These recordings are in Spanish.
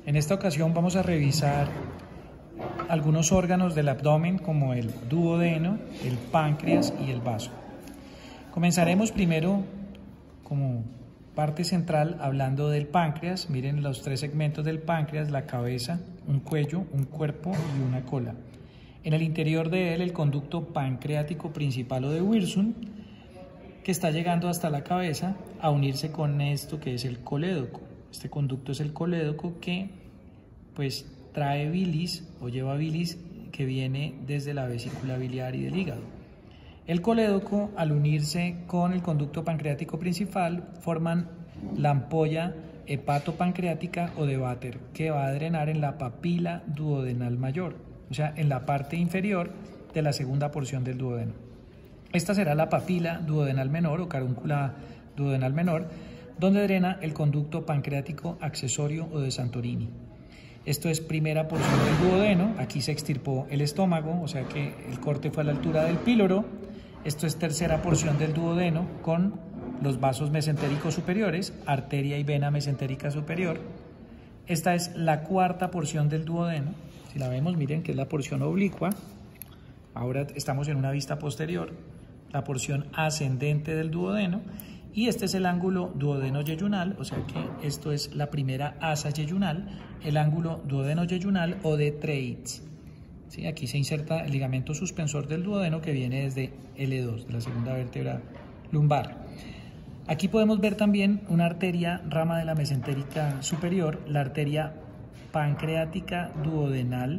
En esta ocasión vamos a revisar algunos órganos del abdomen como el duodeno, el páncreas y el vaso. Comenzaremos primero como parte central hablando del páncreas. Miren los tres segmentos del páncreas: la cabeza, un cuello, un cuerpo y una cola. En el interior de él el conducto pancreático principal o de Wilson, que está llegando hasta la cabeza a unirse con esto que es el colédoco. Este conducto es el colédoco que pues trae bilis o lleva bilis que viene desde la vesícula biliar y del hígado. El colédoco, al unirse con el conducto pancreático principal, forman la ampolla hepatopancreática o de Vater, que va a drenar en la papila duodenal mayor, o sea, en la parte inferior de la segunda porción del duodeno. Esta será la papila duodenal menor o carúncula duodenal menor, donde drena el conducto pancreático accesorio o de Santorini. Esto es primera porción del duodeno. Aquí se extirpó el estómago, o sea que el corte fue a la altura del píloro. Esto es tercera porción del duodeno con los vasos mesentéricos superiores, arteria y vena mesentérica superior. Esta es la cuarta porción del duodeno. Si la vemos, miren que es la porción oblicua. Ahora estamos en una vista posterior, la porción ascendente del duodeno. Y este es el ángulo duodeno-yeyunal, o sea que esto es la primera asa yeyunal, el ángulo duodeno-yeyunal o de Treitz. ¿Sí? Aquí se inserta el ligamento suspensor del duodeno que viene desde L2, de la segunda vértebra lumbar. Aquí podemos ver también una arteria rama de la mesentérica superior, la arteria pancreática duodenal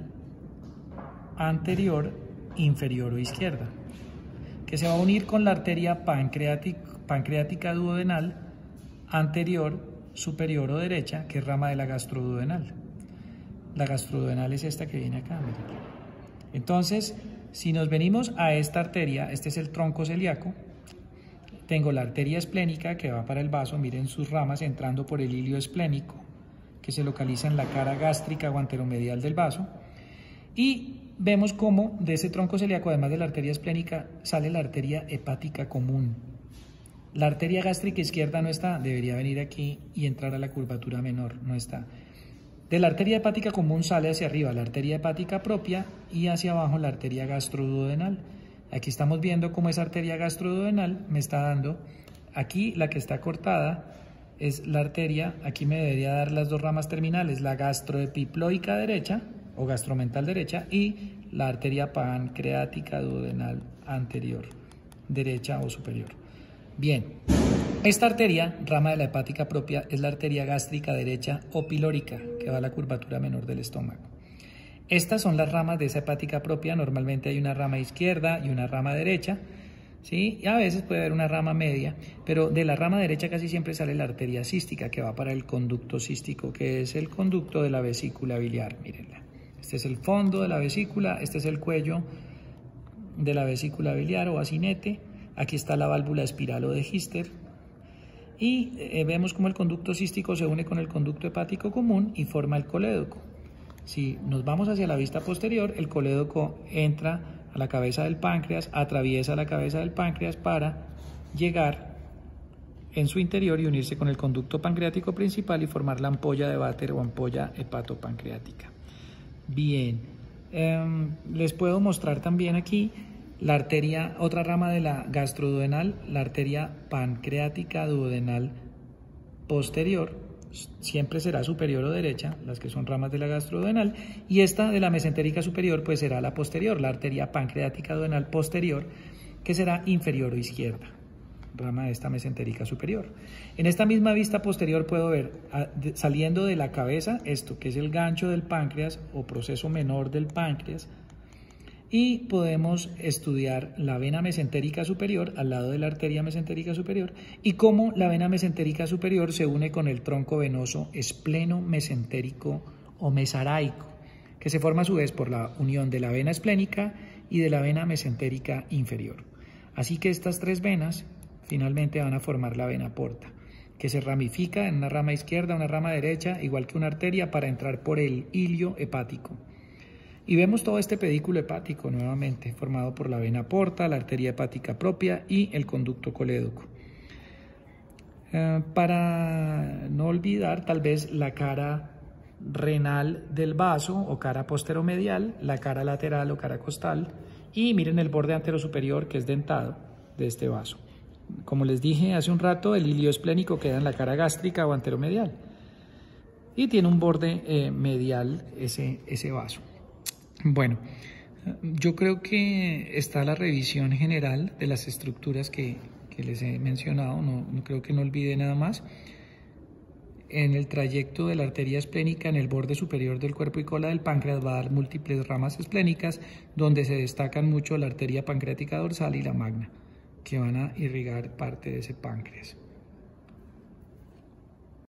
anterior, inferior o izquierda, que se va a unir con la arteria pancreática duodenal anterior, superior o derecha, que es rama de la gastroduodenal. La gastroduodenal es esta que viene acá, miren. Entonces, si nos venimos a esta arteria, este es el tronco celíaco, tengo la arteria esplénica que va para el vaso, miren sus ramas entrando por el hilio esplénico, que se localiza en la cara gástrica o anteromedial del vaso, y vemos cómo de ese tronco celíaco, además de la arteria esplénica, sale la arteria hepática común. La arteria gástrica izquierda no está, debería venir aquí y entrar a la curvatura menor, no está. De la arteria hepática común sale hacia arriba la arteria hepática propia y hacia abajo la arteria gastroduodenal. Aquí estamos viendo cómo esa arteria gastroduodenal me está dando, aquí la que está cortada es la arteria, aquí me debería dar las dos ramas terminales, la gastroepiploica derecha o gastromental derecha y la arteria pancreática duodenal anterior, derecha o superior. Bien, esta arteria, rama de la hepática propia, es la arteria gástrica derecha o pilórica, que va a la curvatura menor del estómago. Estas son las ramas de esa hepática propia. Normalmente hay una rama izquierda y una rama derecha, ¿sí? Y a veces puede haber una rama media, pero de la rama derecha casi siempre sale la arteria cística, que va para el conducto cístico, que es el conducto de la vesícula biliar. Mírenla. Este es el fondo de la vesícula, este es el cuello de la vesícula biliar o bacinete. Aquí está la válvula espiral o de Hister. Y vemos cómo el conducto cístico se une con el conducto hepático común y forma el colédoco. Si nos vamos hacia la vista posterior, el colédoco entra a la cabeza del páncreas, atraviesa la cabeza del páncreas para llegar en su interior y unirse con el conducto pancreático principal y formar la ampolla de Vater o ampolla hepatopancreática. Bien, les puedo mostrar también aquí la arteria, otra rama de la gastroduodenal, la arteria pancreática duodenal posterior, siempre será superior o derecha, las que son ramas de la gastroduodenal, y esta de la mesentérica superior pues será la posterior, la arteria pancreática duodenal posterior, que será inferior o izquierda, rama de esta mesentérica superior. En esta misma vista posterior puedo ver saliendo de la cabeza esto que es el gancho del páncreas o proceso menor del páncreas, y podemos estudiar la vena mesentérica superior al lado de la arteria mesentérica superior y cómo la vena mesentérica superior se une con el tronco venoso espleno mesentérico o mesaraico, que se forma a su vez por la unión de la vena esplénica y de la vena mesentérica inferior. Así que estas tres venas finalmente van a formar la vena porta, que se ramifica en una rama izquierda, una rama derecha, igual que una arteria, para entrar por el hilio hepático. Y vemos todo este pedículo hepático nuevamente, formado por la vena porta, la arteria hepática propia y el conducto colédoco. Para no olvidar tal vez la cara renal del vaso o cara posteromedial, la cara lateral o cara costal, y miren el borde anterosuperior que es dentado de este vaso. Como les dije hace un rato, el ilio esplénico queda en la cara gástrica o anteromedial y tiene un borde medial ese vaso. Bueno, yo creo que está la revisión general de las estructuras que les he mencionado, no creo que no olvide nada más. En el trayecto de la arteria esplénica en el borde superior del cuerpo y cola del páncreas va a dar múltiples ramas esplénicas donde se destacan mucho la arteria pancreática dorsal y la magna, que van a irrigar parte de ese páncreas.